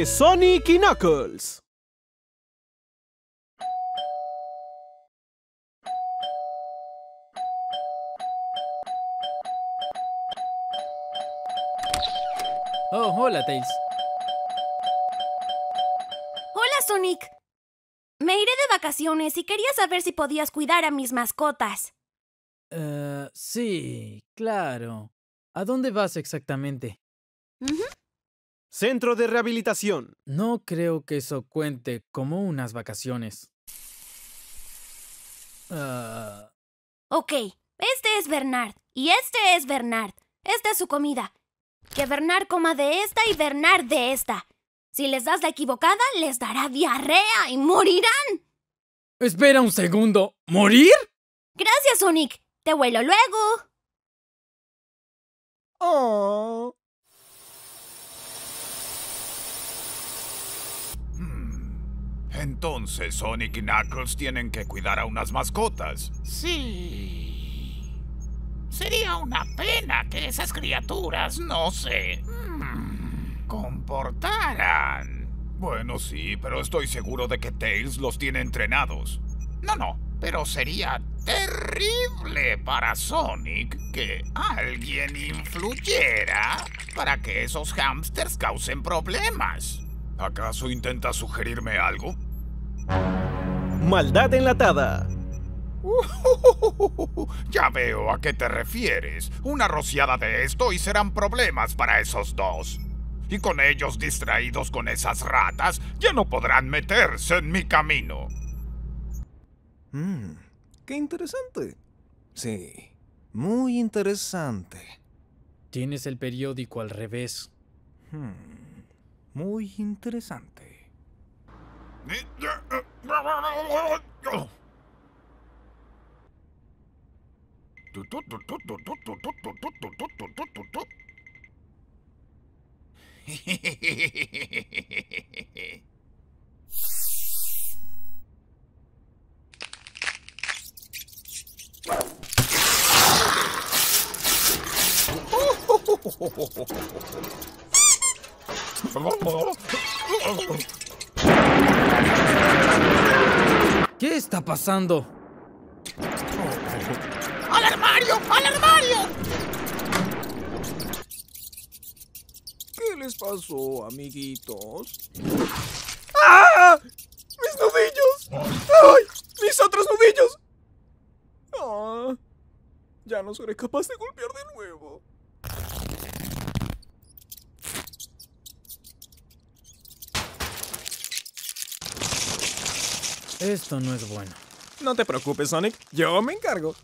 de Sonic y Knuckles. Oh, hola, Tails. Hola, Sonic. Me iré de vacaciones y quería saber si podías cuidar a mis mascotas. Sí, claro. ¿A dónde vas exactamente? Centro de rehabilitación. No creo que eso cuente como unas vacaciones. Ok, este es Bernard y este es Bernard. Esta es su comida. Que Bernard coma de esta y Bernard de esta. Si les das la equivocada, les dará diarrea y morirán. Espera un segundo. ¿Morir? Gracias, Sonic. Te vuelo luego. Oh. Entonces Sonic y Knuckles tienen que cuidar a unas mascotas. Sí. Sería una pena que esas criaturas no se comportaran. Bueno, sí, pero estoy seguro de que Tails los tiene entrenados. No, pero sería terrible para Sonic que alguien influyera para que esos hámsters causen problemas. ¿Acaso intenta sugerirme algo? Maldad enlatada. Ya veo a qué te refieres. Una rociada de esto y serán problemas para esos dos. Y con ellos distraídos con esas ratas, ya no podrán meterse en mi camino. Qué interesante. Sí, muy interesante. Tienes el periódico al revés. Muy interesante. ¿Qué está pasando? ¡Al armario! ¡Al armario! ¿Qué les pasó, amiguitos? ¡Ah! ¡Mis nudillos! ¡Ay! ¡Mis otros nudillos! Ah, ya no seré capaz de golpear de nuevo. Esto no es bueno. No te preocupes, Sonic. Yo me encargo.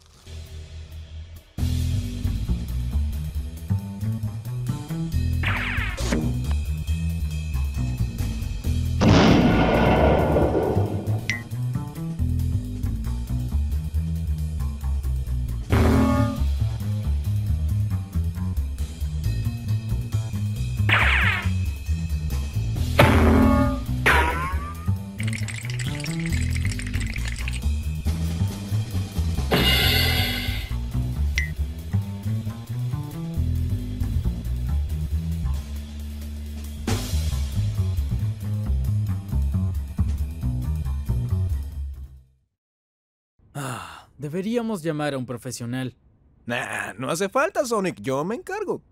Deberíamos llamar a un profesional. Nah, no hace falta, Sonic. Yo me encargo.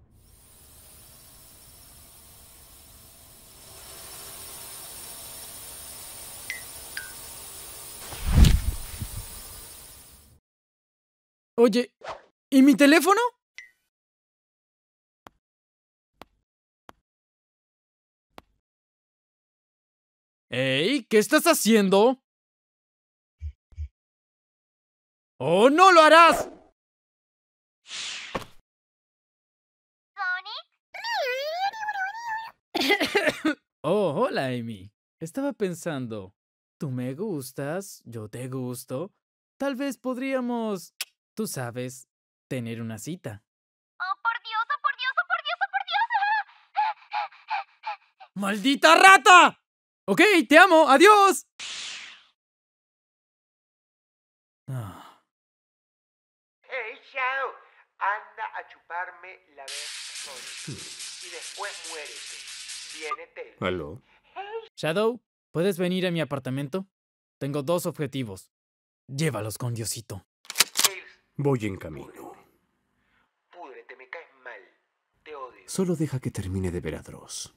Oye, ¿y mi teléfono? ¡Ey! ¿Qué estás haciendo? ¡Oh, no lo harás! Oh, hola, Amy. Estaba pensando, tú me gustas, yo te gusto. Tal vez podríamos, tú sabes, tener una cita. ¡Oh, por Dios, oh, por Dios, oh, por Dios, oh, por Dios! ¡Maldita rata! Ok, te amo, adiós. Hey, chao. Anda a chuparme la vez Sonic. Y después muérete. Viene Tails. ¿Aló? Shadow, ¿puedes venir a mi apartamento? Tengo 2 objetivos. Llévalos con Diosito. Tails, Voy en camino. púdrete, me caes mal. Te odio. Solo deja que termine de ver a Dross.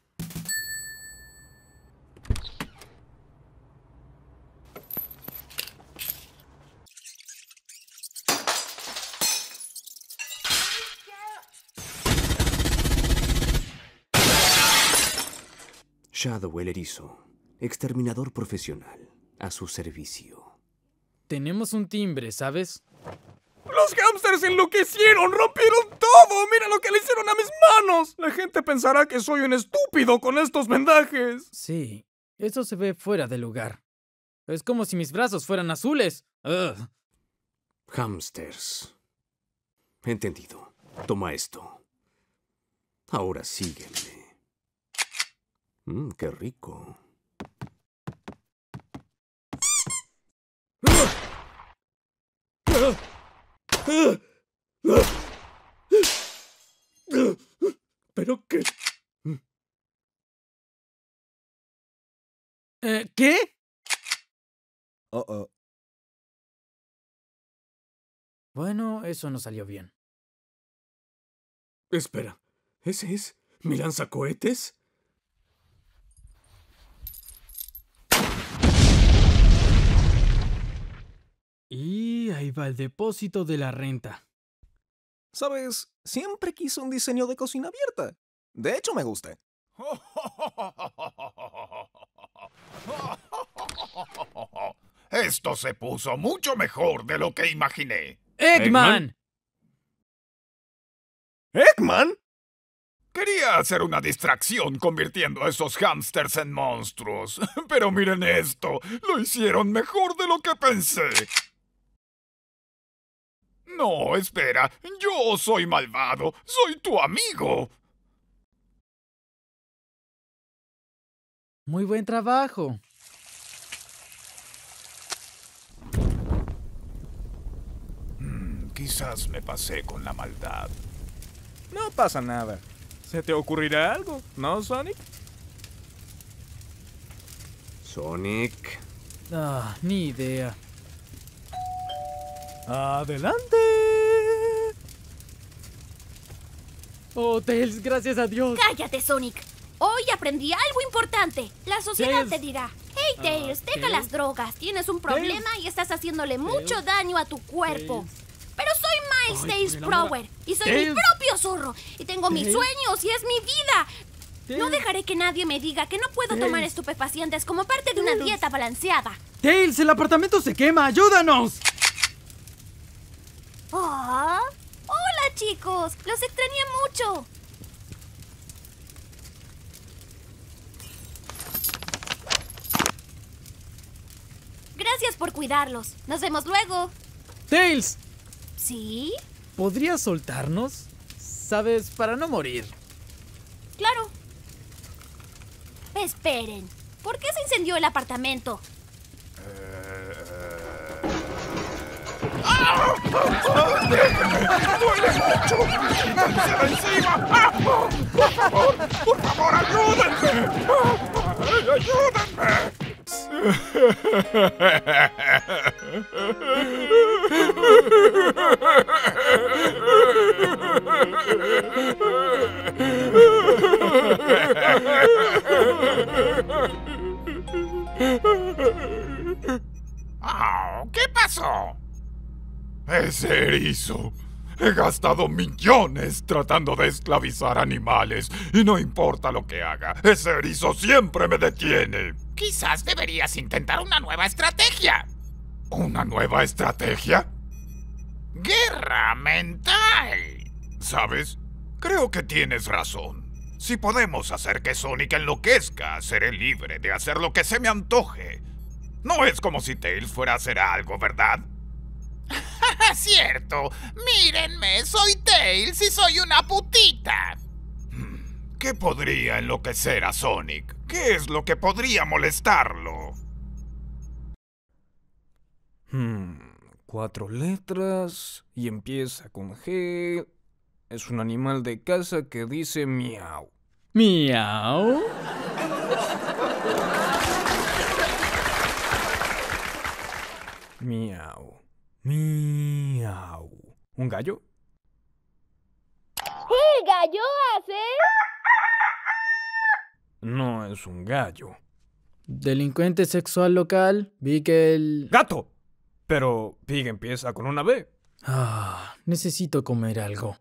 Shadow el erizo, exterminador profesional, a su servicio. Tenemos un timbre, ¿sabes? ¡Los hámsters enloquecieron! ¡Rompieron todo! ¡Mira lo que le hicieron a mis manos! La gente pensará que soy un estúpido con estos vendajes. Sí, eso se ve fuera de lugar. Es como si mis brazos fueran azules. Ugh. Hámsters. Entendido. Toma esto. Ahora sígueme. Qué rico. ¿Pero qué? ¿Qué? Bueno, eso no salió bien. Espera, ¿ese es mi lanzacohetes? Y ahí va el depósito de la renta. ¿Sabes? Siempre quise un diseño de cocina abierta. De hecho, me gusta. Esto se puso mucho mejor de lo que imaginé. ¡Eggman! ¿Eggman? Quería hacer una distracción convirtiendo a esos hámsters en monstruos. Pero miren esto, lo hicieron mejor de lo que pensé. No, espera, yo soy malvado, soy tu amigo. Muy buen trabajo. Quizás me pasé con la maldad. No pasa nada. ¿Se te ocurrirá algo, no, Sonic? Sonic. Ah, ni idea. ¡Adelante! Oh, Tails, gracias a Dios. ¡Cállate, Sonic! Hoy aprendí algo importante. La sociedad Tails. te dirá: hey, Tails, deja Tails. las drogas. Tienes un problema y estás haciéndole mucho daño a tu cuerpo. Tails. Pero soy Miles Ay, Tails por el amor a- Prower y soy Tails. mi propio zorro. Y tengo mis Tails. sueños y es mi vida. No Tails. dejaré que nadie me diga que no puedo Tails. tomar estupefacientes como parte de una Tails. dieta balanceada. Tails, el apartamento se quema. ¡Ayúdanos! ¡Ah! ¡Hola, chicos! ¡Los extrañé mucho! Gracias por cuidarlos. Nos vemos luego. Tails, ¿Sí? ¿podrías soltarnos? Sabes, para no morir. Claro. Esperen. ¿Por qué se incendió el apartamento? ¡Quítansela encima! ¡Ah! ¡Por favor, ayúdenme! ¡Ay, ayúdenme! Oh, ¿qué pasó? Ese erizo. He gastado millones tratando de esclavizar animales y no importa lo que haga, ese erizo siempre me detiene. Quizás deberías intentar una nueva estrategia. ¿Una nueva estrategia? Guerra mental. ¿Sabes? Creo que tienes razón. Si podemos hacer que Sonic enloquezca, seré libre de hacer lo que se me antoje. No es como si Tails fuera a hacer algo, ¿verdad? Cierto. Mírenme, soy Tails y soy una putita. ¿Qué podría enloquecer a Sonic? ¿Qué es lo que podría molestarlo? 4 letras y empieza con G. Es un animal de casa que dice miau. Miau. Miau. Miau. ¿Un gallo? ¿El gallo hace? No es un gallo. Delincuente sexual local, vi que el... ¡Gato! Pero Pig empieza con una B. necesito comer algo.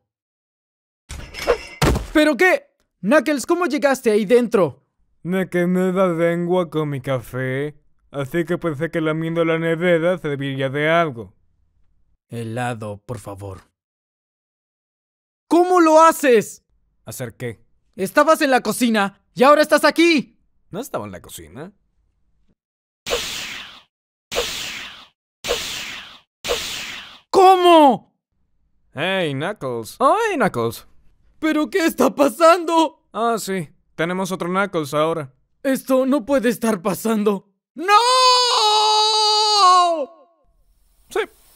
¿Pero qué? Knuckles, ¿cómo llegaste ahí dentro? Me quemé la lengua con mi café, así que pensé que lamiendo la nevera serviría de algo. Helado, por favor. ¿Cómo lo haces? ¿Hacer qué? Estabas en la cocina y ahora estás aquí. ¿No estaba en la cocina? ¿Cómo? ¡Hey, Knuckles! ¡Ay, Knuckles! ¿Pero qué está pasando? Ah, sí. Tenemos otro Knuckles ahora. Esto no puede estar pasando. ¡No! Sí.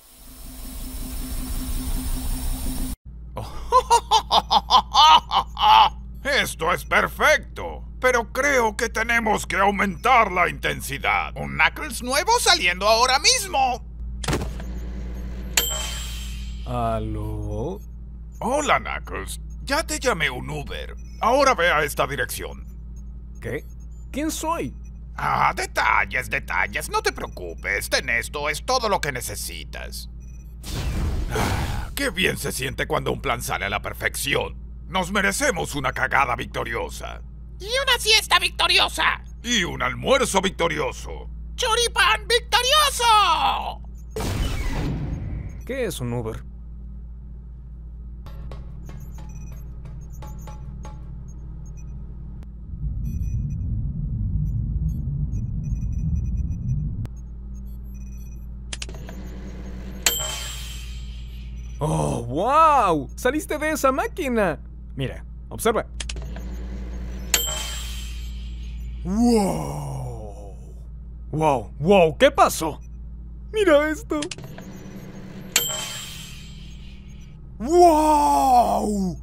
Esto es perfecto, pero creo que tenemos que aumentar la intensidad. Un Knuckles nuevo saliendo ahora mismo. ¿Aló? Hola, Knuckles. Ya te llamé un Uber. Ahora ve a esta dirección. ¿Qué? ¿Quién soy? Detalles. No te preocupes. Ten esto, es todo lo que necesitas. Qué bien se siente cuando un plan sale a la perfección. Nos merecemos una cagada victoriosa. Y una siesta victoriosa. Y un almuerzo victorioso. ¡Choripán victorioso! ¿Qué es un Uber? ¡Oh, wow! ¡Saliste de esa máquina! Mira, observa. ¡Wow! ¡Wow! ¿Qué pasó? ¡Mira esto! ¡Wow!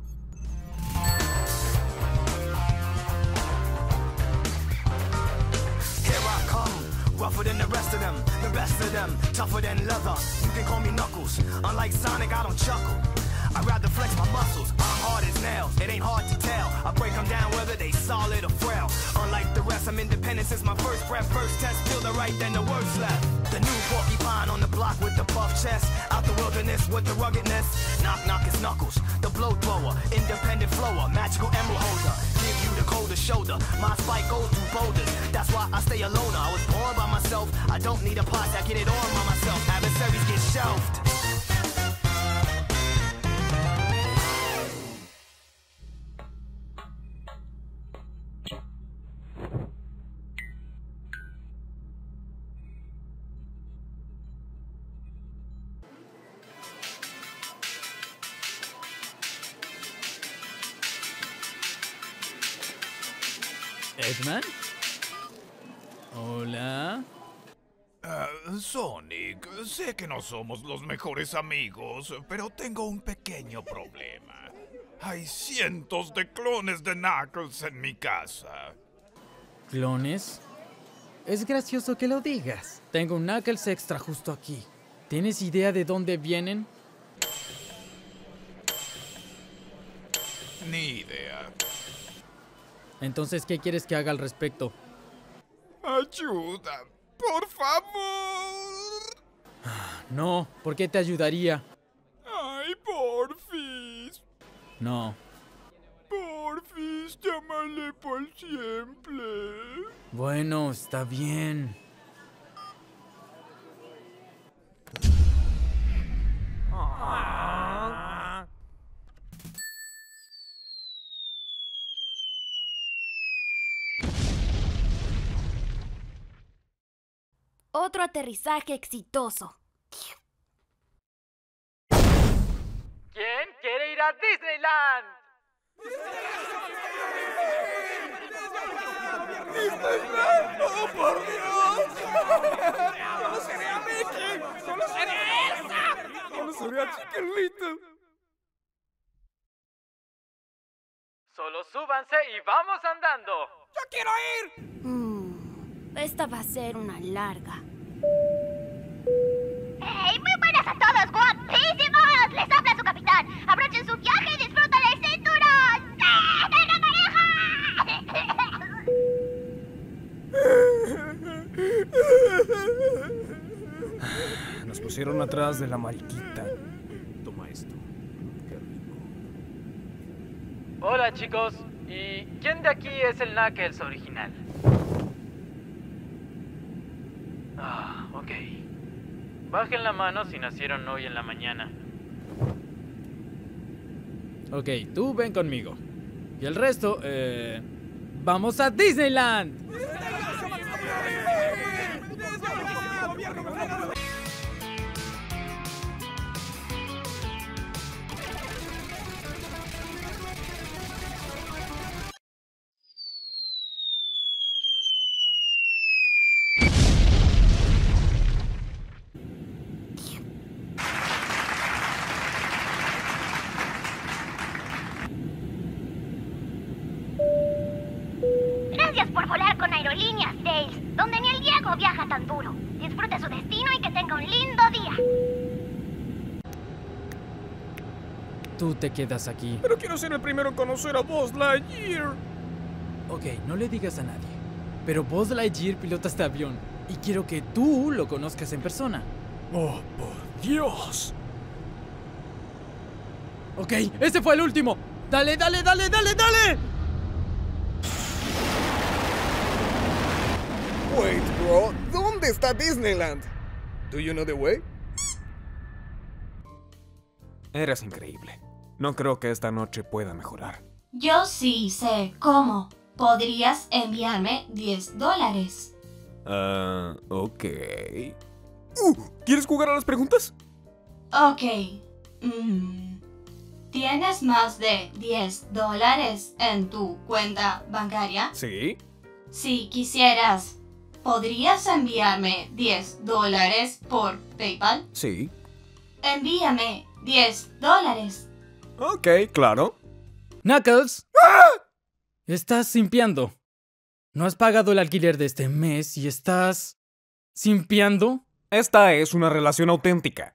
Rougher than the rest of them, the best of them, tougher than leather. You can call me Knuckles. Unlike Sonic, I don't chuckle. I'd rather flex my muscles. I'm hard as nails. It ain't hard to tell. I break them down whether they solid or frail. Unlike the rest, I'm independent since my first breath. First test, feel the right, then the worst left. The new porcupine on the block with the buff chest. Out the wilderness with the ruggedness. Knock, knock, it's Knuckles. The blow thrower, independent flower, magical emerald holder. Give you the coldest shoulder. My spike goes through boulders. That's why I stay alone. I was born by myself. I don't need a pot, I get it on by myself. Adversaries get shelved. ¿Eggman? Hola. Sonic, sé que no somos los mejores amigos, pero tengo un pequeño problema. Hay cientos de clones de Knuckles en mi casa. ¿Clones? Es gracioso que lo digas. Tengo un Knuckles extra justo aquí. ¿Tienes idea de dónde vienen? Ni idea. Entonces, ¿qué quieres que haga al respecto? ¡Ayuda! ¡Por favor! No, ¿por qué te ayudaría? ¡Ay, porfis! No. Porfis, llámale por siempre. Bueno, está bien. Otro aterrizaje exitoso. ¿Quién quiere ir a Disneyland? ¡Oh, por Dios! ¡Solo seré a Mickey! ¡Solo seré a Elsa! ¡Solo seré a Chicken Little! Solo súbanse y vamos andando. ¡Yo quiero ir! Esta va a ser una larga. días a todos guapísimos. Les habla su capitán. Abrochen su viaje y disfruten el cinturón. Nos pusieron atrás de la mariquita. Toma esto. Qué rico. Hola, chicos. ¿Y quién de aquí es el Knuckles original? Ah, ok. Bajen la mano si nacieron hoy en la mañana. Ok, tú ven conmigo. Y el resto, ¡vamos a Disneyland! Gracias por volar con Aerolíneas, Tails, donde ni el Diego viaja tan duro. Disfrute su destino y que tenga un lindo día. Tú te quedas aquí. Pero quiero ser el primero en conocer a Buzz Lightyear. Ok, no le digas a nadie. Pero Buzz Lightyear pilota este avión. Y quiero que tú lo conozcas en persona. Oh, por Dios. Ok, ese fue el último. ¡Dale, dale, dale, dale, dale! Wait, bro. ¿Dónde está Disneyland? Do you know the way? Eres increíble. No creo que esta noche pueda mejorar. Yo sí sé cómo. ¿Podrías enviarme $10? Ok. ¿Quieres jugar a las preguntas? Ok. ¿Tienes más de $10 en tu cuenta bancaria? Sí. Si quisieras, ¿podrías enviarme $10 por PayPal? Sí. Envíame $10. Ok, claro. Knuckles. Estás simpiando. No has pagado el alquiler de este mes y estás simpiando. Esta es una relación auténtica.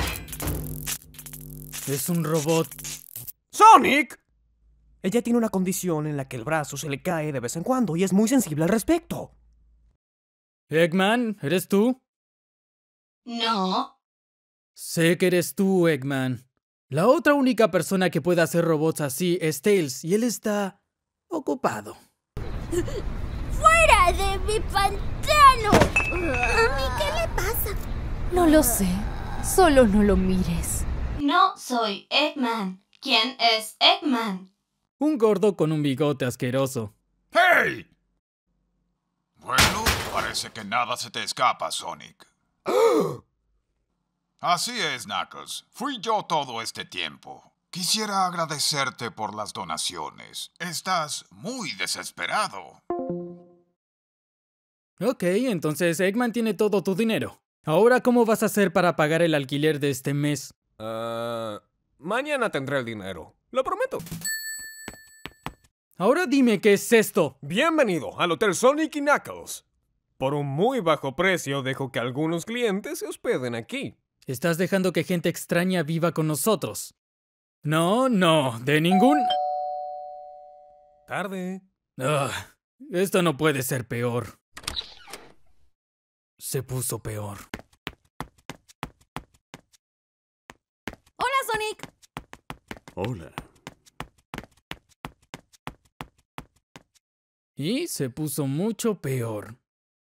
Es un robot. ¡Sonic! Ella tiene una condición en la que el brazo se le cae de vez en cuando y es muy sensible al respecto. Eggman, ¿eres tú? No. Sé que eres tú, Eggman. La otra única persona que puede hacer robots así es Tails y él está ocupado. ¡Fuera de mi pantano! ¿A mí qué le pasa? No lo sé. Solo no lo mires. No soy Eggman. ¿Quién es Eggman? Un gordo con un bigote asqueroso. ¡Hey! Bueno, parece que nada se te escapa, Sonic. Así es, Knuckles. Fui yo todo este tiempo. Quisiera agradecerte por las donaciones. Estás muy desesperado. Ok, entonces Eggman tiene todo tu dinero. Ahora, ¿cómo vas a hacer para pagar el alquiler de este mes? Mañana tendré el dinero. Lo prometo. Ahora dime qué es esto. Bienvenido al Hotel Sonic y Knuckles. Por un muy bajo precio dejo que algunos clientes se hospeden aquí. Estás dejando que gente extraña viva con nosotros. No, de ningún... Tarde. Esto no puede ser peor. Se puso peor. ¡Hola, Sonic! Hola. Y se puso mucho peor.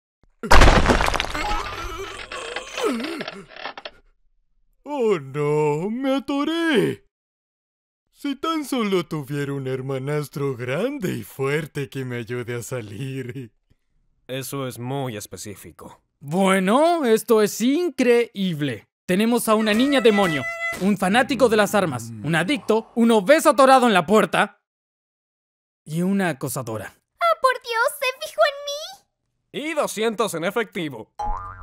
¡Oh, no! ¡Me atoré! Si tan solo tuviera un hermanastro grande y fuerte que me ayude a salir. Eso es muy específico. Bueno, esto es increíble. Tenemos a una niña demonio, un fanático de las armas, un adicto, un obeso atorado en la puerta y una acosadora. ¡Ah, por Dios! ¡Se fijó en mí! Y 200 en efectivo.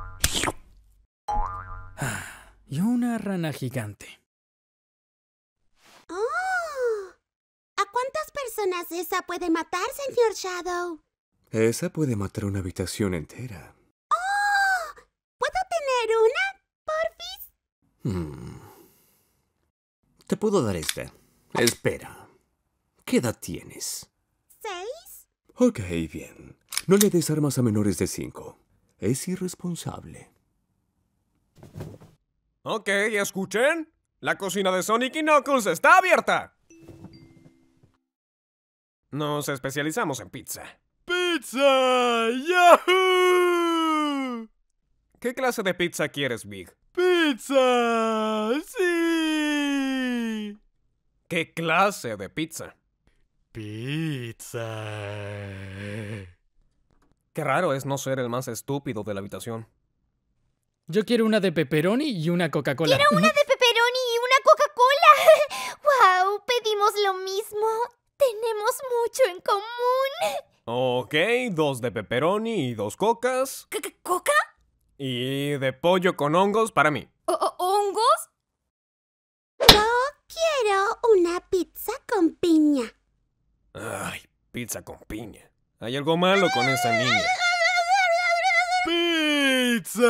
Y una rana gigante. ¡Oh! ¿A cuántas personas esa puede matar, señor Shadow? Esa puede matar una habitación entera. ¡Oh! ¿Puedo tener una, porfis? Te puedo dar esta. Espera. ¿Qué edad tienes? 6. Ok, bien. No le des armas a menores de 5. Es irresponsable. Ok, escuchen. La cocina de Sonic y Knuckles está abierta. Nos especializamos en pizza. ¡Pizza! ¡Yahoo! ¿Qué clase de pizza quieres, Big? ¡Pizza! ¡Sí! ¿Qué clase de pizza? Pizza. Qué raro es no ser el más estúpido de la habitación. Yo quiero una de pepperoni y una Coca-Cola. ¡Quiero una de pepperoni y una Coca-Cola! ¡Wow! Pedimos lo mismo. Tenemos mucho en común. Ok, 2 de pepperoni y 2 cocas. ¿Coca? Y de pollo con hongos para mí. ¿Hongos? Yo quiero una pizza con piña. Ay, pizza con piña. Hay algo malo con esa niña. ¡Pizza!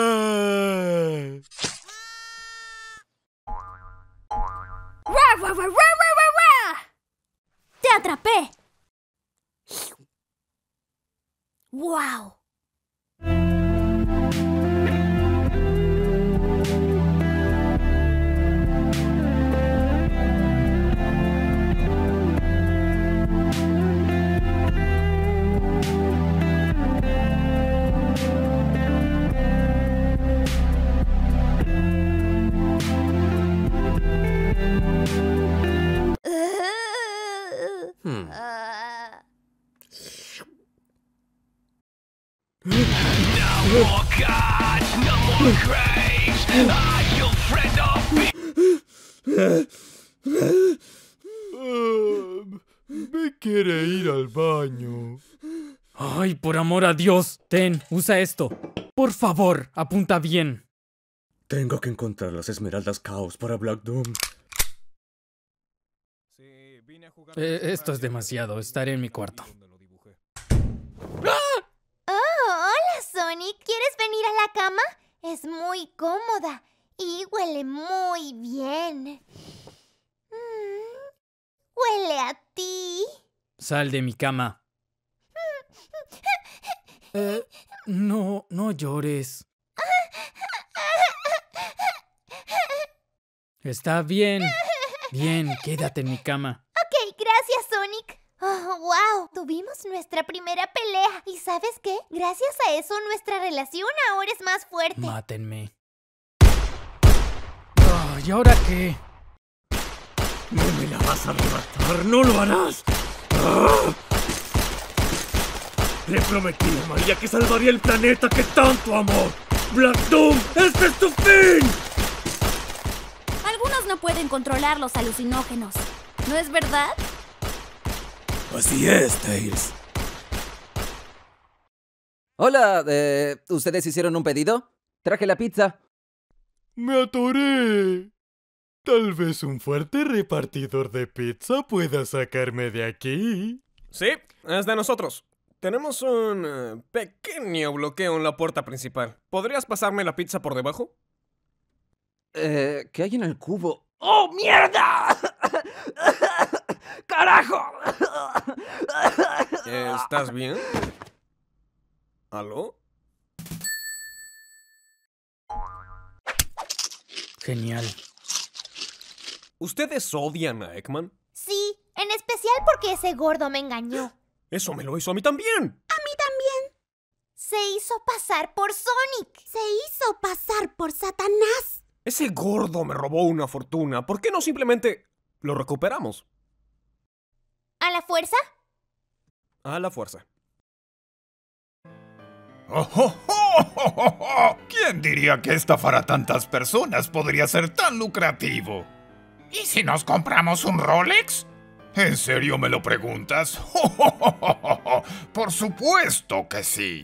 ¡Te atrapé! ¡Wow! Me quiere ir al baño. Ay, por amor a Dios. Ten, usa esto. Por favor, apunta bien. Tengo que encontrar las esmeraldas caos para Black Doom. Esto es demasiado. Estaré en mi cuarto. Oh, hola Sonic. ¿Quieres venir a la cama? Es muy cómoda y huele muy bien. Huele a ti. Sal de mi cama. No llores. Está bien. Bien, quédate en mi cama. Ok, gracias, Sonic. Oh, wow. Tuvimos nuestra primera pelea. ¿Y sabes qué? Gracias a eso, nuestra relación ahora es más fuerte. Mátenme. ¿Y ahora qué? No me la vas a arrebatar, no lo harás. ¡Ah! Le prometí a María que salvaría el planeta que tanto amó. Black Doom, ¡este es tu fin! Algunos no pueden controlar los alucinógenos. ¿No es verdad? Así es, Tails. Hola, ¿ustedes hicieron un pedido? Traje la pizza. ¡Me atoré! Tal vez un fuerte repartidor de pizza pueda sacarme de aquí. Sí, es de nosotros. Tenemos un pequeño bloqueo en la puerta principal. ¿Podrías pasarme la pizza por debajo? ¿Qué hay en el cubo? ¡Oh, mierda! ¡Carajo! ¿Estás bien? ¿Aló? Genial. ¿Ustedes odian a Eggman? Sí, en especial porque ese gordo me engañó. Eso me lo hizo a mí también. A mí también. Se hizo pasar por Sonic. Se hizo pasar por Satanás. Ese gordo me robó una fortuna. ¿Por qué no simplemente lo recuperamos? ¿A la fuerza? A la fuerza. ¿Quién diría que estafar a tantas personas podría ser tan lucrativo? ¿Y si nos compramos un Rolex? ¿En serio me lo preguntas? Por supuesto que sí.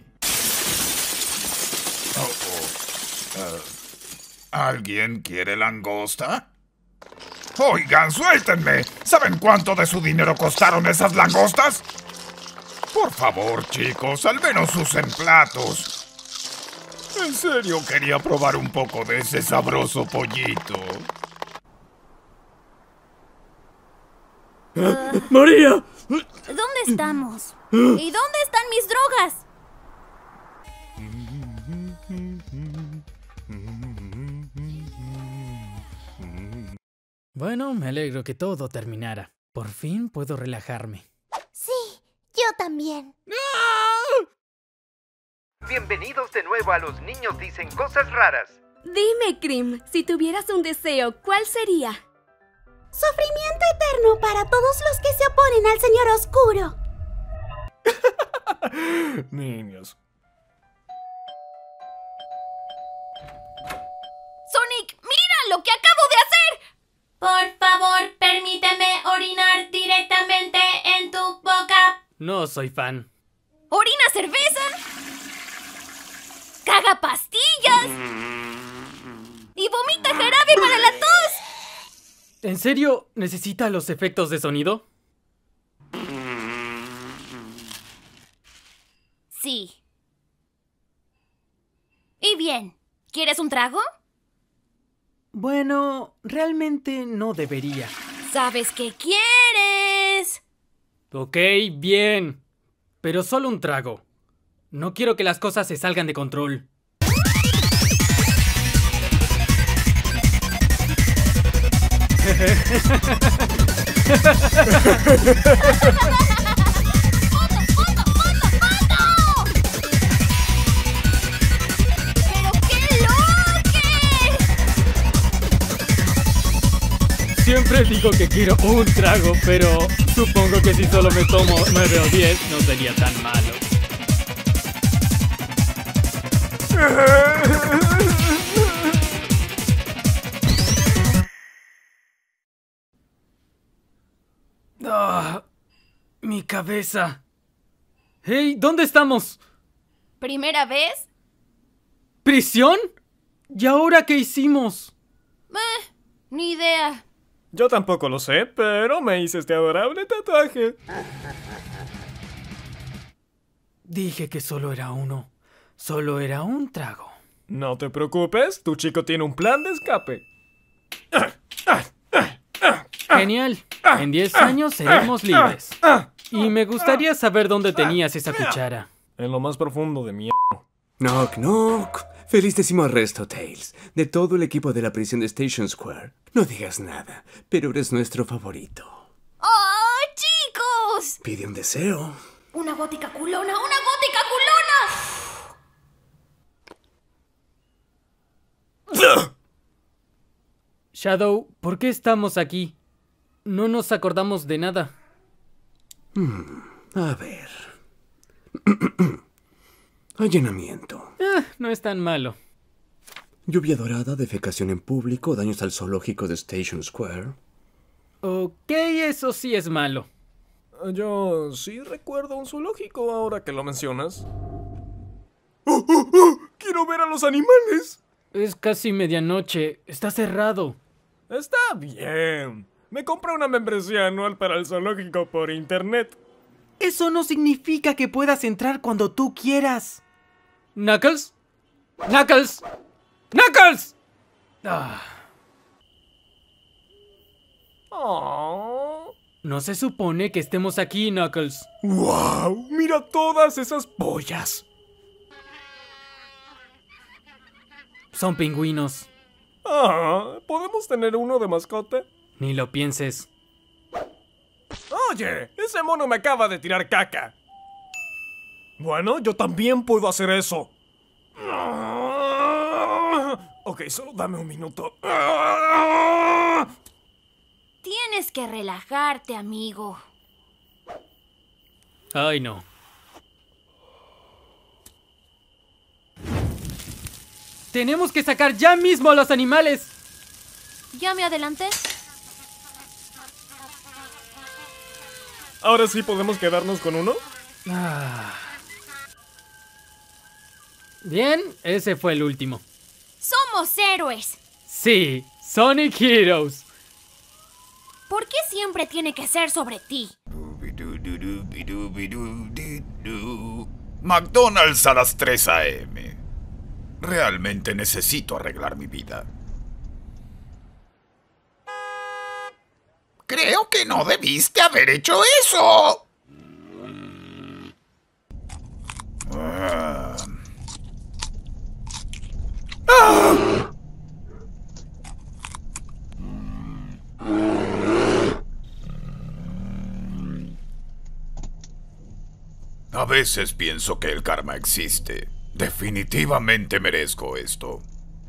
¿Alguien quiere langosta? Oigan, suéltenme. ¿Saben cuánto de su dinero costaron esas langostas? Por favor, chicos, al menos usen platos. En serio quería probar un poco de ese sabroso pollito. ¡María! ¿Dónde estamos? ¿Y dónde están mis drogas? Bueno, me alegro que todo terminara. Por fin puedo relajarme. Sí, yo también. Bienvenidos de nuevo a Los Niños Dicen Cosas Raras. Dime, Cream, si tuvieras un deseo, ¿cuál sería? Sufrimiento eterno para todos los que se oponen al Señor Oscuro. Niños. Sonic, mira lo que acabo de hacer. Por favor, permíteme orinar directamente en tu boca. No soy fan. ¿Orina cerveza? ¿Caga pastillas? ¿Y vomita jarabe para la tos? ¿En serio necesita los efectos de sonido? Sí. Y bien, ¿quieres un trago? Bueno, realmente no debería. ¿Sabes qué quieres? Ok, bien. Pero solo un trago. No quiero que las cosas se salgan de control. Siempre digo que quiero un trago, pero supongo que si solo me tomo 9 o 10 no sería tan malo. Mi cabeza. Hey, ¿dónde estamos? ¿Primera vez? ¿Prisión? ¿Y ahora qué hicimos? Ni idea. Yo tampoco lo sé, pero me hice este adorable tatuaje. Dije que solo era uno. Solo era un trago. No te preocupes, tu chico tiene un plan de escape. Genial. En 10 años seremos libres. Y me gustaría saber dónde tenías esa cuchara. En lo más profundo de mi... Knock, knock. Feliz décimo arresto, Tails. De todo el equipo de la prisión de Station Square. No digas nada, pero eres nuestro favorito. ¡Oh, chicos! Pide un deseo. Una gótica culona, una gótica culona. Shadow, ¿por qué estamos aquí? No nos acordamos de nada. A ver. Allanamiento. No es tan malo. Lluvia dorada, defecación en público, daños al zoológico de Station Square. Ok, eso sí es malo. Yo sí recuerdo un zoológico ahora que lo mencionas. ¡Quiero ver a los animales! Es casi medianoche. Está cerrado. Está bien. Me compré una membresía anual para el zoológico por internet. Eso no significa que puedas entrar cuando tú quieras. ¿Knuckles? ¡Knuckles! ¡Knuckles! No se supone que estemos aquí, Knuckles. ¡Wow! ¡Mira todas esas pollas! Son pingüinos. ¿Podemos tener uno de mascota? Ni lo pienses. Oye, ese mono me acaba de tirar caca. Bueno, yo también puedo hacer eso. Ok, solo dame un minuto. Tienes que relajarte, amigo. Ay, no. Tenemos que sacar ya mismo a los animales. ¿Ya me adelanté? ¿Ahora sí podemos quedarnos con uno? Bien, ese fue el último. ¡Somos héroes! Sí, Sonic Heroes. ¿Por qué siempre tiene que ser sobre ti? McDonald's a las 3 a.m. Realmente necesito arreglar mi vida. Creo que no debiste haber hecho eso. A veces pienso que el karma existe. Definitivamente merezco esto.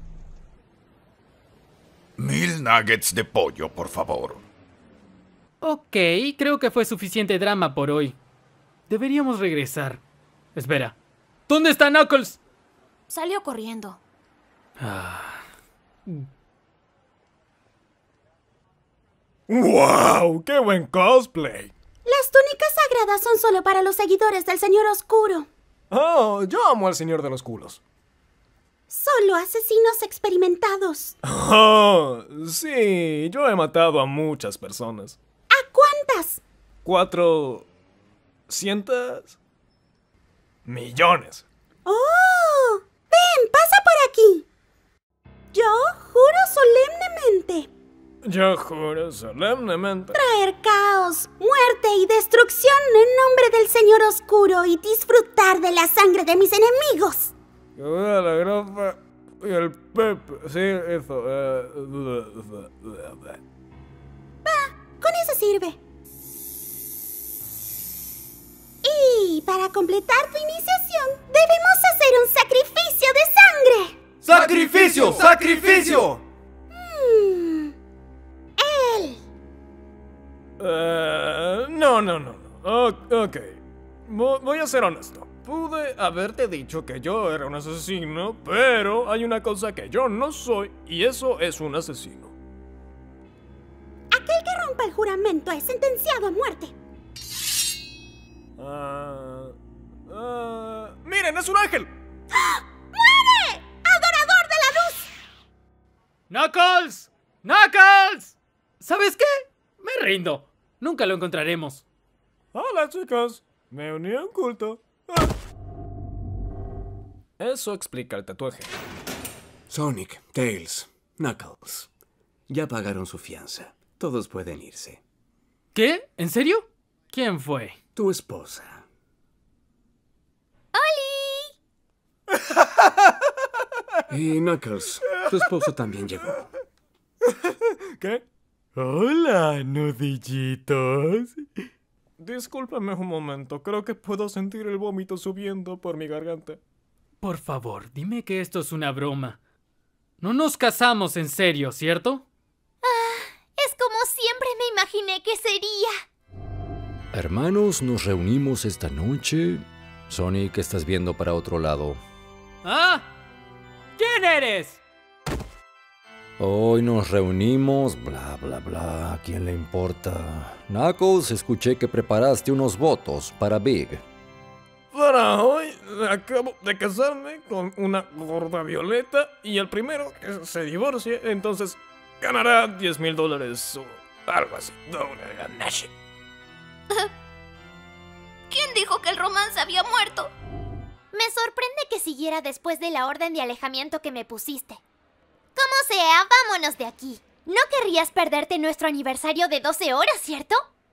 1000 nuggets de pollo, por favor. Ok, creo que fue suficiente drama por hoy. Deberíamos regresar. Espera. ¿Dónde está Knuckles? Salió corriendo. ¡Wow! ¡Qué buen cosplay! Las túnicas sagradas son solo para los seguidores del Señor Oscuro. Oh, yo amo al Señor de los Culos. Solo asesinos experimentados. Oh, sí, yo he matado a muchas personas. ¿A cuántas? 400 millones. ¡Oh! Ven, pasa por aquí. Yo juro solemnemente Yo juro solemnemente traer caos, muerte y destrucción en nombre del Señor Oscuro y disfrutar de la sangre de mis enemigos. que voy a la grapa y el Pepe. Sí, eso. Con eso sirve. Y para completar tu iniciación, debemos hacer un sacrificio de sangre. ¡Sacrificio! ¡Sacrificio! Él. No. Ok. Voy a ser honesto. Pude haberte dicho que yo era un asesino, pero hay una cosa que yo no soy, y eso es un asesino. Aquel que rompa el juramento es sentenciado a muerte. ¡Miren, es un ángel! ¡Muere! ¡Adorador de la luz! ¡Knuckles! ¡Knuckles! ¿Sabes qué? Me rindo. Nunca lo encontraremos. Hola, chicos. Me uní a un culto. Eso explica el tatuaje. Sonic, Tails, Knuckles. Ya pagaron su fianza. Todos pueden irse. ¿Qué? ¿En serio? ¿Quién fue? Tu esposa. ¡Oli! Y Knuckles, tu esposo también llegó. ¿Qué? Hola, nudillitos. Discúlpame un momento. Creo que puedo sentir el vómito subiendo por mi garganta. Por favor, dime que esto es una broma. No nos casamos en serio, ¿cierto? Es como siempre me imaginé que sería. Hermanos, nos reunimos esta noche. Sonic, estás viendo para otro lado. ¿Ah? ¿Quién eres? Hoy nos reunimos, bla, bla, bla. ¿A quién le importa? Knuckles, escuché que preparaste unos votos para Big. Para hoy acabo de casarme con una gorda violeta y el primero que se divorcie, entonces ganará $10,000 o algo así. ¿Quién dijo que el romance había muerto? Me sorprende que siguiera después de la orden de alejamiento que me pusiste. Como sea, vámonos de aquí. No querrías perderte nuestro aniversario de 12 horas, ¿cierto?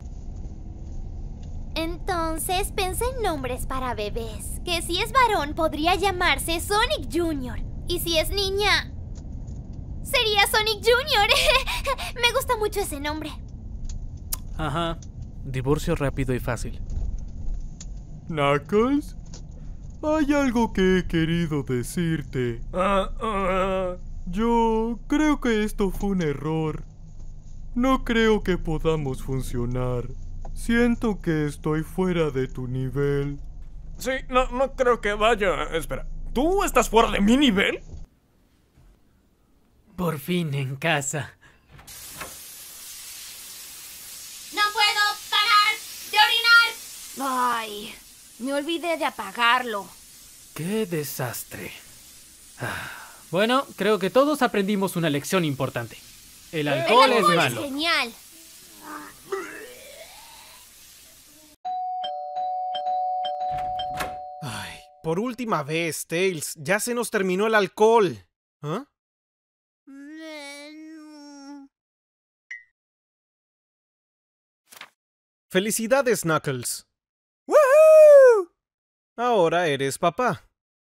Entonces pensé en nombres para bebés. Que si es varón podría llamarse Sonic Jr. Y si es niña, sería Sonic Jr. Me gusta mucho ese nombre. Ajá. Divorcio rápido y fácil. Knuckles, hay algo que he querido decirte. Yo creo que esto fue un error. No creo que podamos funcionar. Siento que estoy fuera de tu nivel. Sí, no creo que vaya. Espera, ¿tú estás fuera de mi nivel? Por fin en casa. ¡No puedo parar de orinar! Ay, me olvidé de apagarlo. ¡Qué desastre! Bueno, creo que todos aprendimos una lección importante. El alcohol es malo. Es genial. Por última vez, Tails, ya se nos terminó el alcohol. ¿Ah? ¡Felicidades, Knuckles! ¡Woohoo! Ahora eres papá.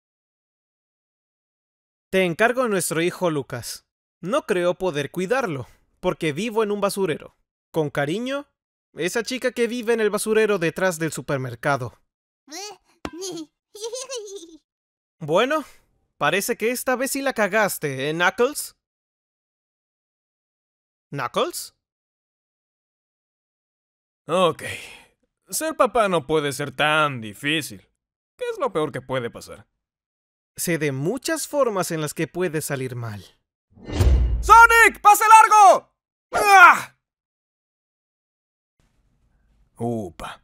Te encargo a nuestro hijo Lucas. No creo poder cuidarlo, porque vivo en un basurero. Con cariño, esa chica que vive en el basurero detrás del supermercado. Bueno, parece que esta vez sí la cagaste, ¿eh, Knuckles? ¿Knuckles? Ok. Ser papá no puede ser tan difícil. ¿Qué es lo peor que puede pasar? Sé de muchas formas en las que puede salir mal. ¡Sonic! ¡Pase largo! ¡Ah! Upa.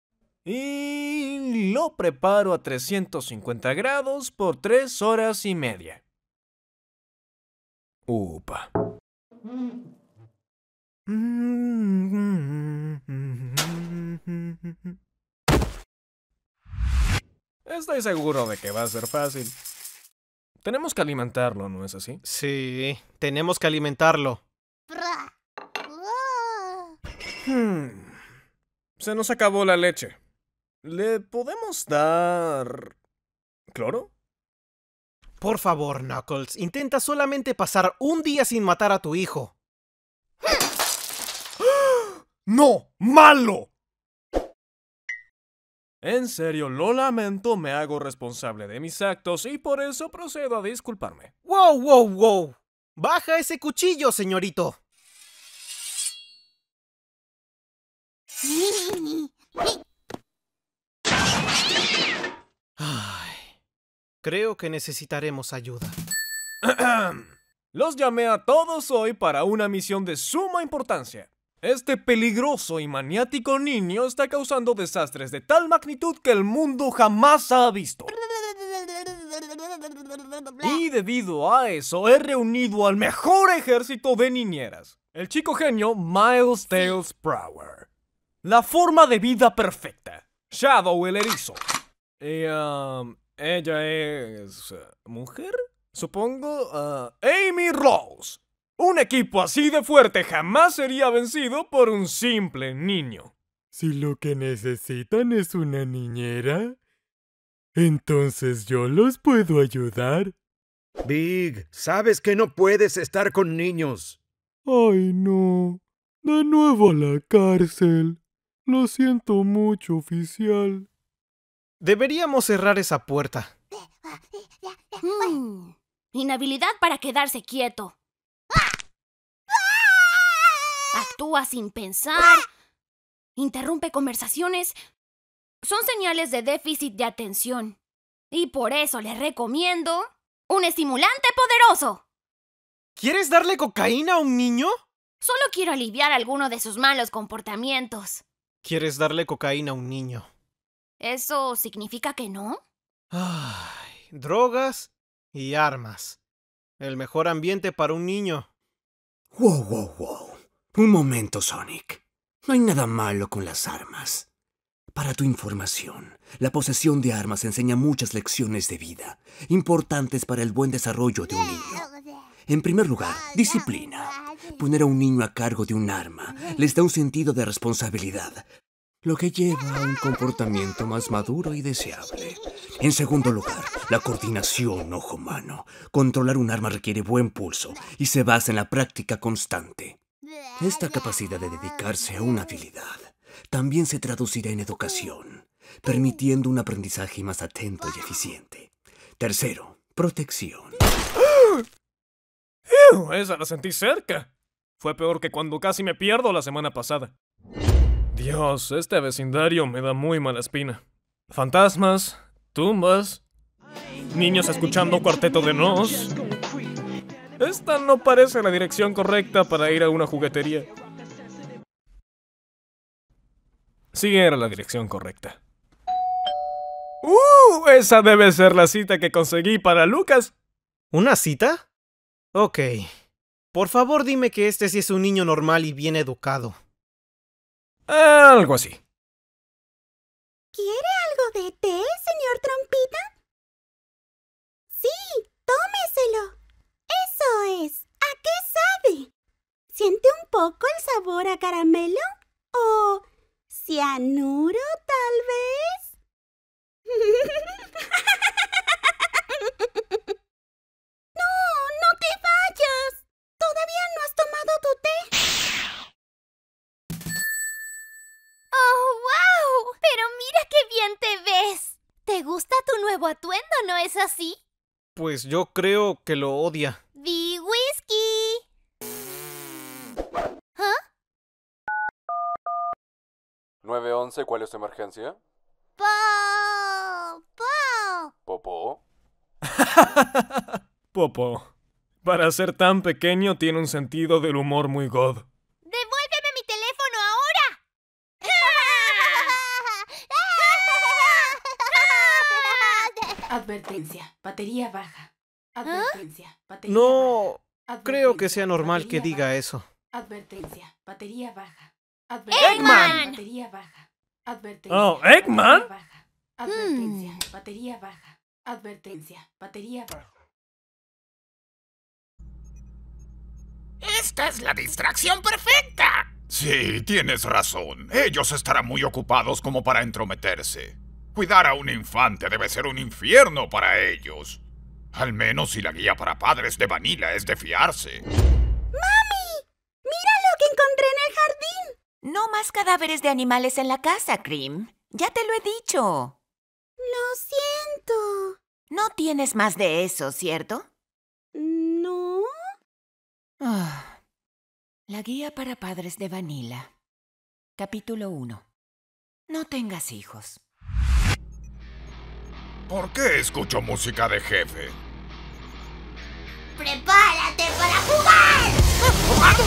Y lo preparo a 350 grados por 3 horas y media. Upa. Estoy seguro de que va a ser fácil. Tenemos que alimentarlo, ¿no es así? Sí, tenemos que alimentarlo. Se nos acabó la leche. ¿Le podemos dar cloro? Por favor, Knuckles, intenta solamente pasar un día sin matar a tu hijo. ¡No! ¡Malo! En serio, lo lamento, me hago responsable de mis actos y por eso procedo a disculparme. ¡Wow, wow, wow! ¡Baja ese cuchillo, señorito! Ay, creo que necesitaremos ayuda. Los llamé a todos hoy para una misión de suma importancia. Este peligroso y maniático niño está causando desastres de tal magnitud que el mundo jamás ha visto. Y debido a eso he reunido al mejor ejército de niñeras. El chico genio Miles Tails Prower. La forma de vida perfecta. Shadow el erizo. Ella es... ¿mujer? Supongo... Amy Rose. Un equipo así de fuerte jamás sería vencido por un simple niño. Si lo que necesitan es una niñera, entonces yo los puedo ayudar. Big, sabes que no puedes estar con niños. Ay, no. De nuevo a la cárcel. Lo siento mucho, oficial. Deberíamos cerrar esa puerta. Inhabilidad para quedarse quieto. Actúa sin pensar. Interrumpe conversaciones. Son señales de déficit de atención. Y por eso le recomiendo un estimulante poderoso. ¿Quieres darle cocaína a un niño? Solo quiero aliviar alguno de sus malos comportamientos. ¿Quieres darle cocaína a un niño? ¿Eso significa que no? Ay, drogas y armas. El mejor ambiente para un niño. Wow, wow, wow. Un momento, Sonic. No hay nada malo con las armas. Para tu información, la posesión de armas enseña muchas lecciones de vida, importantes para el buen desarrollo de un niño. En primer lugar, disciplina. Poner a un niño a cargo de un arma les da un sentido de responsabilidad, lo que lleva a un comportamiento más maduro y deseable. En segundo lugar, la coordinación ojo-mano. Controlar un arma requiere buen pulso y se basa en la práctica constante. Esta capacidad de dedicarse a una habilidad también se traducirá en educación, permitiendo un aprendizaje más atento y eficiente. Tercero, protección. Esa la sentí cerca. Fue peor que cuando casi me pierdo la semana pasada. Dios, este vecindario me da muy mala espina. Fantasmas, tumbas, niños escuchando Cuarteto de Nos. Esta no parece la dirección correcta para ir a una juguetería. Sí era la dirección correcta. Esa debe ser la cita que conseguí para Lucas. ¿Una cita? Ok. Por favor, dime que este sí es un niño normal y bien educado. Algo así. ¿Quiere algo de té, señor Trompita? siente un poco el sabor a caramelo? ¿O cianuro, tal vez? ¡No te vayas! ¿Todavía no has tomado tu té? ¡Oh, wow! Pero mira qué bien te ves. ¿Te gusta tu nuevo atuendo, no es así? Pues yo creo que lo odia. ¡Vi whisky! ¿Ah? 911, ¿cuál es tu emergencia? ¿Popó? Popo. Para ser tan pequeño tiene un sentido del humor muy god. ¡Devuélveme mi teléfono ahora! Advertencia, batería baja. Advertencia, batería No baja. creo que sea normal que diga eso. Advertencia, batería baja. ¡Eggman! Batería baja. Advertencia. Oh, ¿Eggman? Advertencia, batería baja. Advertencia, batería baja. ¡Esta es la distracción perfecta! Sí, tienes razón. Ellos estarán muy ocupados como para entrometerse. Cuidar a un infante debe ser un infierno para ellos. Al menos si la guía para padres de Vanilla es de fiarse. ¡Mami! ¡Mira lo que encontré en el jardín! No más cadáveres de animales en la casa, Cream. Ya te lo he dicho. Lo siento. No tienes más de eso, ¿cierto? No. La guía para padres de Vanilla. Capítulo 1. No tengas hijos. ¿Por qué escucho música de jefe? ¡Prepárate para jugar!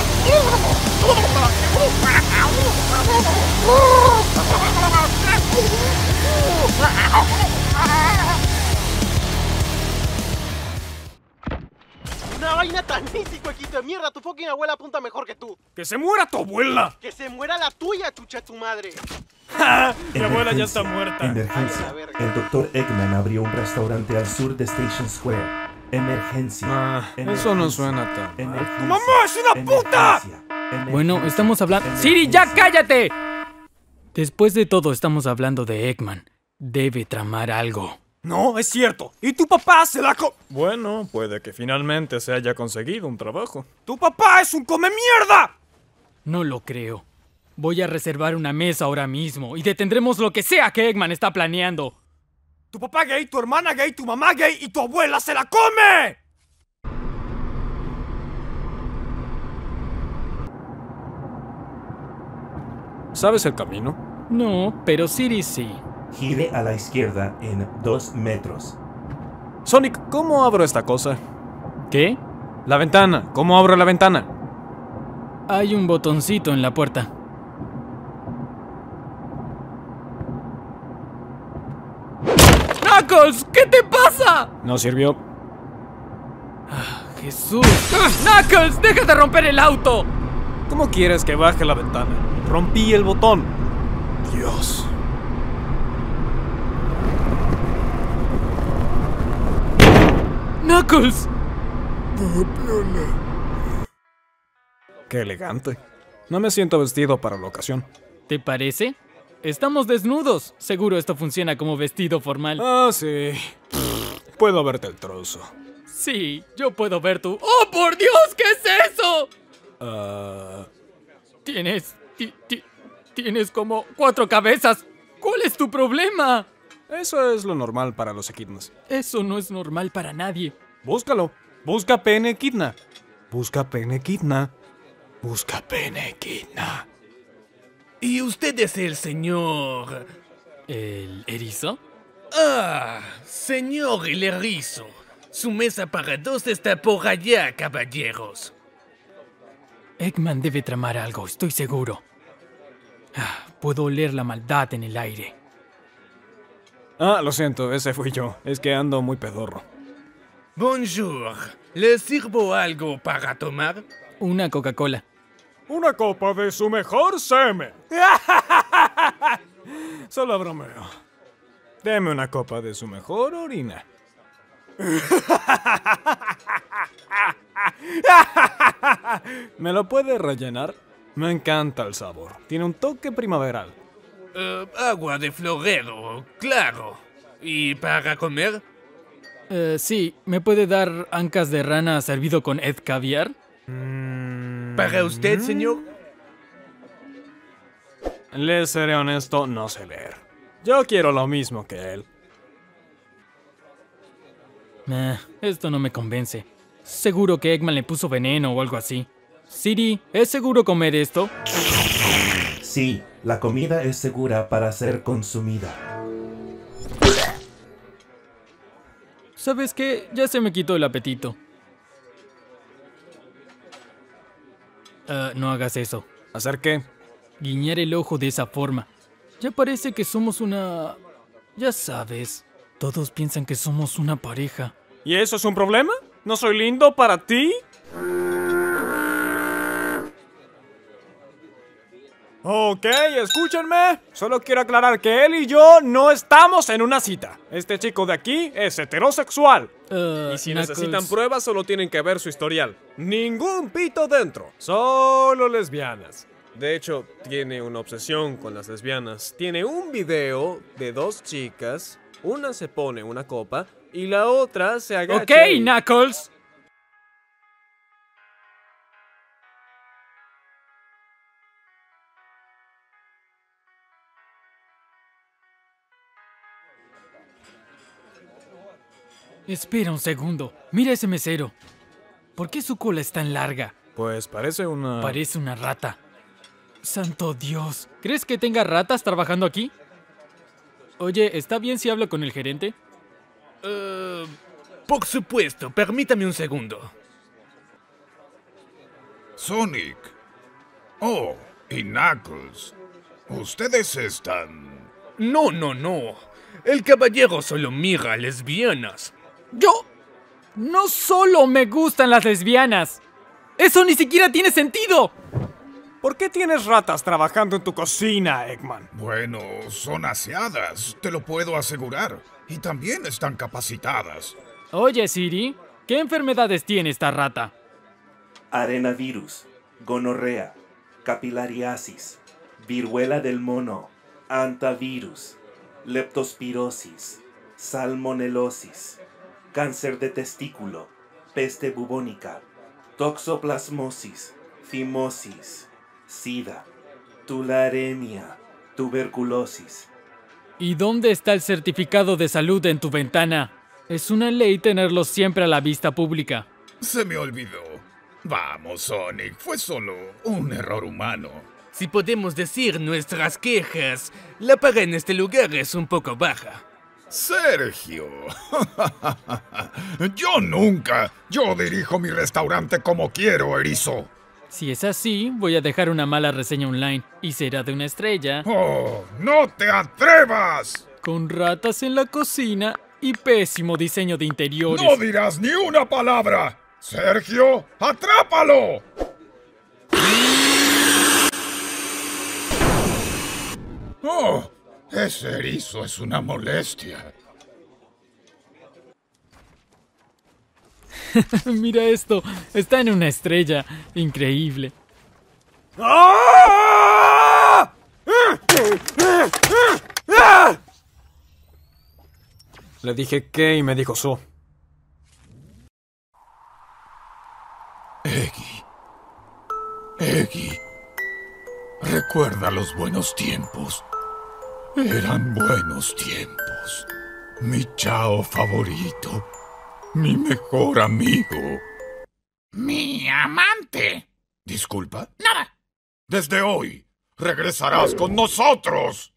Una vaina tan místico, equito de mierda. Tu fucking abuela apunta mejor que tú. ¡Que se muera tu abuela! ¡Que se muera la tuya, chucha tu madre! Mi abuela ya está muerta. Emergencia. El Dr. Eggman abrió un restaurante al sur de Station Square. Emergencia. Eso no suena tan... ¡Tu mamá es una puta! Bueno, estamos hablando... ¡Siri, ya cállate! Después de todo, estamos hablando de Eggman. Debe tramar algo. No, es cierto. Y tu papá se la Bueno, puede que finalmente se haya conseguido un trabajo. ¡Tu papá es un come mierda! No lo creo. Voy a reservar una mesa ahora mismo y detendremos lo que sea que Eggman está planeando. Tu papá gay, tu hermana gay, tu mamá gay y tu abuela se la come. ¿Sabes el camino? No, pero Siri sí. Gire a la izquierda en 2 metros. Sonic, ¿cómo abro esta cosa? ¿Qué? La ventana. ¿Cómo abro la ventana? Hay un botoncito en la puerta. ¡Knuckles! ¿Qué te pasa? No sirvió. ¡Jesús! ¡Knuckles! ¡Deja de romper el auto! ¿Cómo quieres que baje la ventana? Rompí el botón. Dios. ¡Knuckles! Qué elegante. No me siento vestido para la ocasión. ¿Te parece? Estamos desnudos. Seguro esto funciona como vestido formal. Ah, sí. Puedo verte el trozo. Sí, yo puedo ver tu... ¡Oh, por Dios! ¿Qué es eso? Tienes como 4 cabezas. ¿Cuál es tu problema? Eso es lo normal para los equidnas. Eso no es normal para nadie. Búscalo. Busca pene equidna. Busca pene equidna. Busca pene equidna. ¿Y usted es el señor... ¿El erizo? Ah, señor el erizo. Su mesa para 2 está por allá, caballeros. Eggman debe tramar algo, estoy seguro. Puedo oler la maldad en el aire. Ah, lo siento, ese fui yo. Es que ando muy pedorro. Bonjour. ¿Le sirvo algo para tomar? Una Coca-Cola. Una copa de su mejor semen. Solo bromeo. Deme una copa de su mejor orina. ¿Me lo puede rellenar? Me encanta el sabor. Tiene un toque primaveral. Agua de florero, claro. ¿Y para comer? Sí, ¿me puede dar ancas de rana servido con Ed caviar? ¿Para usted, señor? Le seré honesto, no sé leer. Yo quiero lo mismo que él. Esto no me convence. Seguro que Eggman le puso veneno o algo así. Siri, ¿es seguro comer esto? Sí, la comida es segura para ser consumida. ¿Sabes qué? Ya se me quitó el apetito. No hagas eso. ¿Hacer qué? Guiñar el ojo de esa forma. Ya parece que somos una... Ya sabes, todos piensan que somos una pareja. ¿Y eso es un problema? ¿No soy lindo para ti? Ok, escúchenme. Solo quiero aclarar que él y yo no estamos en una cita. Este chico de aquí es heterosexual. Y si necesitan pruebas, solo tienen que ver su historial. Ningún pito dentro. Solo lesbianas. De hecho, tiene una obsesión con las lesbianas. Tiene un video de dos chicas. Una se pone una copa y la otra se agacha. Ok, Knuckles. Espera un segundo. Mira ese mesero. ¿Por qué su cola es tan larga? Pues parece una... Parece una rata. ¡Santo Dios! ¿Crees que tenga ratas trabajando aquí? Oye, ¿está bien si hablo con el gerente? Por supuesto, permítame un segundo. Sonic. Oh, y Knuckles. Ustedes están... No. El caballero solo mira a lesbianas. ¡Yo! ¡No solo me gustan las lesbianas! ¡Eso ni siquiera tiene sentido! ¿Por qué tienes ratas trabajando en tu cocina, Eggman? Bueno, son aseadas, te lo puedo asegurar. Y también están capacitadas. Oye, Siri, ¿qué enfermedades tiene esta rata? Arenavirus, gonorrea, capilariasis, viruela del mono, antavirus, leptospirosis, salmonelosis, cáncer de testículo, peste bubónica, toxoplasmosis, fimosis, sida, tularemia, tuberculosis. ¿Y dónde está el certificado de salud en tu ventana? Es una ley tenerlo siempre a la vista pública. Se me olvidó. Vamos, Sonic, fue solo un error humano. Si podemos decir nuestras quejas, la paga en este lugar es un poco baja. Sergio. Yo nunca. Yo dirijo mi restaurante como quiero, erizo. Si es así, voy a dejar una mala reseña online y será de una estrella. ¡Oh, no te atrevas! Con ratas en la cocina y pésimo diseño de interiores. ¡No dirás ni una palabra! ¡Sergio, atrápalo! ¡Oh! Ese erizo es una molestia. Mira esto, está en una estrella. Increíble. Le dije qué y me dijo so. Eggy. Recuerda los buenos tiempos. Eran buenos tiempos. Mi Chao favorito. Mi mejor amigo. Mi amante. ¿Disculpa? Nada. Desde hoy, regresarás con nosotros.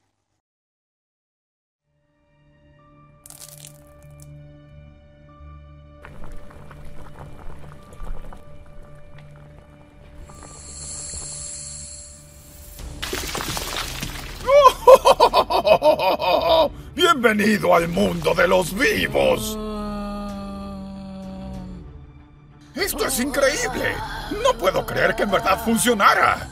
Bienvenido al mundo de los vivos. Esto es increíble. No puedo creer que en verdad funcionara.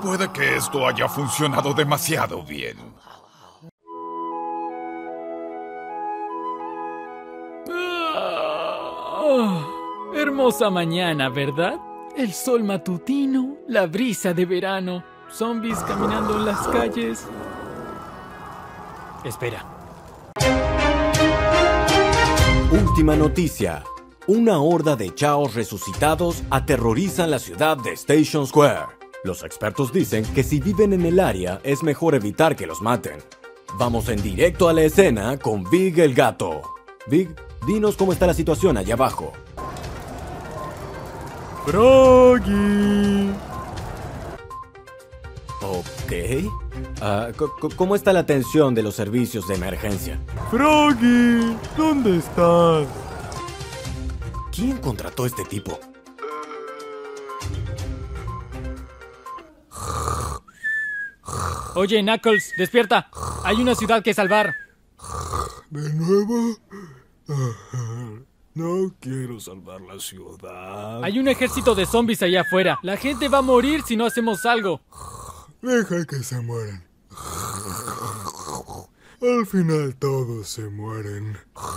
Puede que esto haya funcionado demasiado bien. Hermosa mañana, ¿verdad? El sol matutino, la brisa de verano, zombies caminando en las calles. Espera. Última noticia. Una horda de chaos resucitados aterrorizan la ciudad de Station Square. Los expertos dicen que si viven en el área es mejor evitar que los maten. Vamos en directo a la escena con Big el gato. Big, dinos cómo está la situación allá abajo. Froggy. Ok. ¿Cómo está la atención de los servicios de emergencia? Froggy, ¿dónde estás? ¿Quién contrató a este tipo? Oye, Knuckles, despierta. Hay una ciudad que salvar. ¿De nuevo? No quiero salvar la ciudad. Hay un ejército de zombies allá afuera. La gente va a morir si no hacemos algo. Deja que se mueran. Al final todos se mueren.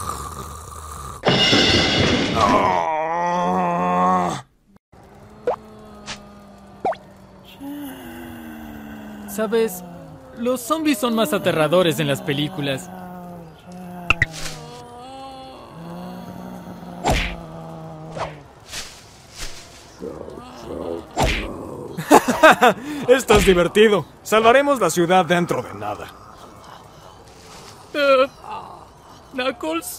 ¿Sabes? Los zombies son más aterradores en las películas. Esto es divertido. Salvaremos la ciudad dentro de nada. Knuckles.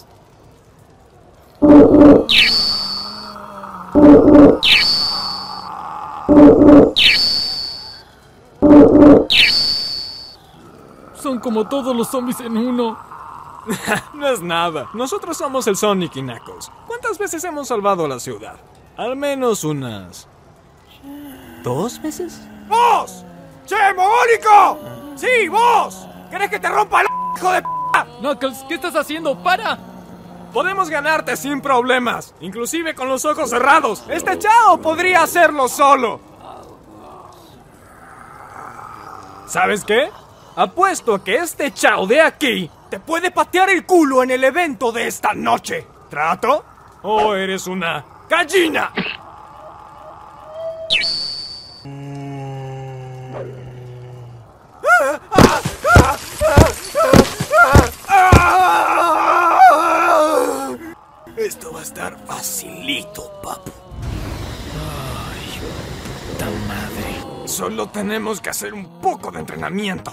Son como todos los zombies en uno. No es nada. Nosotros somos el Sonic y Knuckles. ¿Cuántas veces hemos salvado la ciudad? Al menos unas... ¿2 veces? ¡Vos! ¡Che, mogólico! ¡Sí, vos! ¿Querés que te rompa el hijo de p***? Knuckles, ¿qué estás haciendo? ¡Para! Podemos ganarte sin problemas, inclusive con los ojos cerrados. Este chao podría hacerlo solo. ¿Sabes qué? Apuesto a que este chao de aquí te puede patear el culo en el evento de esta noche. ¿Trato? ¿O eres una gallina? Esto va a estar facilito, papu. Ay, puta madre. Solo tenemos que hacer un poco de entrenamiento.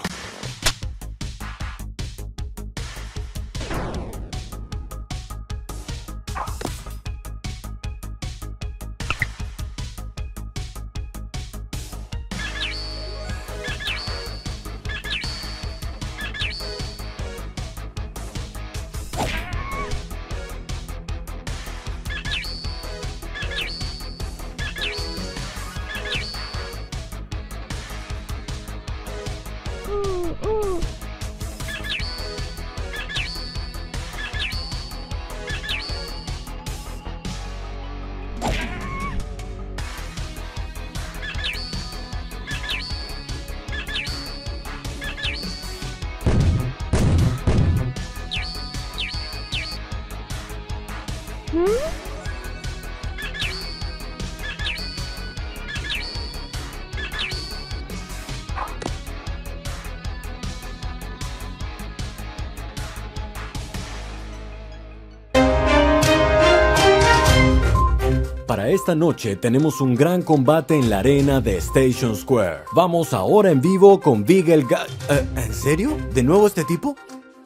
Para esta noche tenemos un gran combate en la arena de Station Square. Vamos ahora en vivo con Big el gato. ¿En serio? ¿De nuevo este tipo?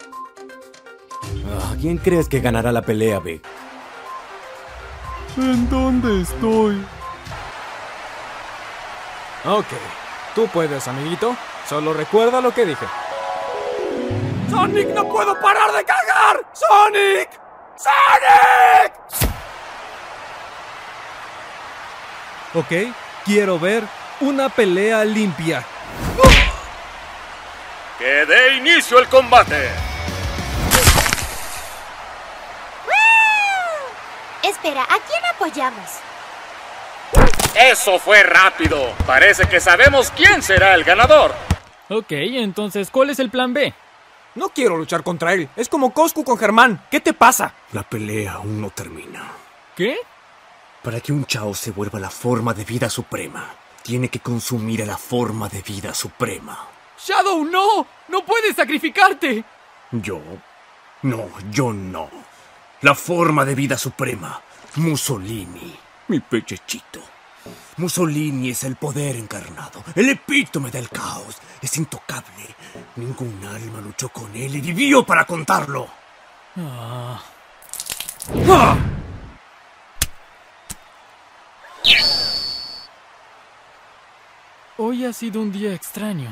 ¿Quién crees que ganará la pelea, Big? ¿En dónde estoy? Ok, tú puedes, amiguito. Solo recuerda lo que dije. ¡Sonic, no puedo parar de cagar! ¡Sonic! ¡Sonic! Ok, quiero ver una pelea limpia. ¡Que dé inicio el combate! Espera, ¿a quién apoyamos? Eso fue rápido. Parece que sabemos quién será el ganador. Ok, entonces, ¿cuál es el plan B? No quiero luchar contra él. Es como Coscu con Germán. ¿Qué te pasa? La pelea aún no termina. ¿Qué? Para que un Chao se vuelva la forma de vida suprema, tiene que consumir a la forma de vida suprema. ¡Shadow, no! ¡No puedes sacrificarte! Yo no. La forma de vida suprema, Mussolini, mi pechechito. Mussolini es el poder encarnado, el epítome del caos. Es intocable. Ningún alma luchó con él y vivió para contarlo. Ah. ¡Ah! Hoy ha sido un día extraño.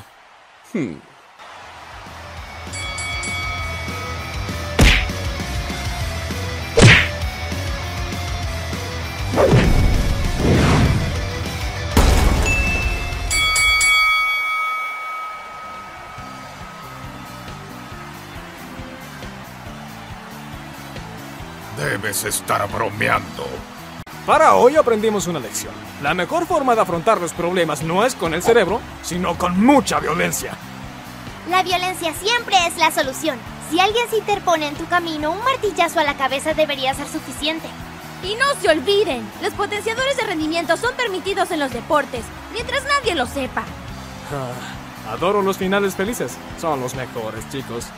Debes estar bromeando. Para hoy aprendimos una lección. La mejor forma de afrontar los problemas no es con el cerebro, sino con mucha violencia. La violencia siempre es la solución. Si alguien se interpone en tu camino, un martillazo a la cabeza debería ser suficiente. Y no se olviden, los potenciadores de rendimiento son permitidos en los deportes, mientras nadie lo sepa. Adoro los finales felices. Son los mejores, chicos.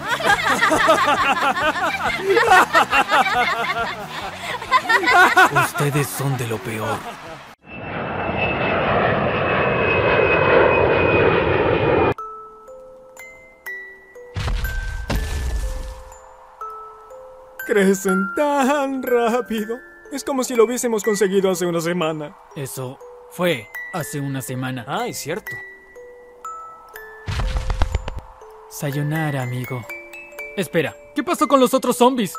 Ustedes son de lo peor. Crecen tan rápido. Es como si lo hubiésemos conseguido hace una semana. Eso fue hace una semana. Ay, cierto. Sayonara, amigo. Espera, ¿qué pasó con los otros zombies?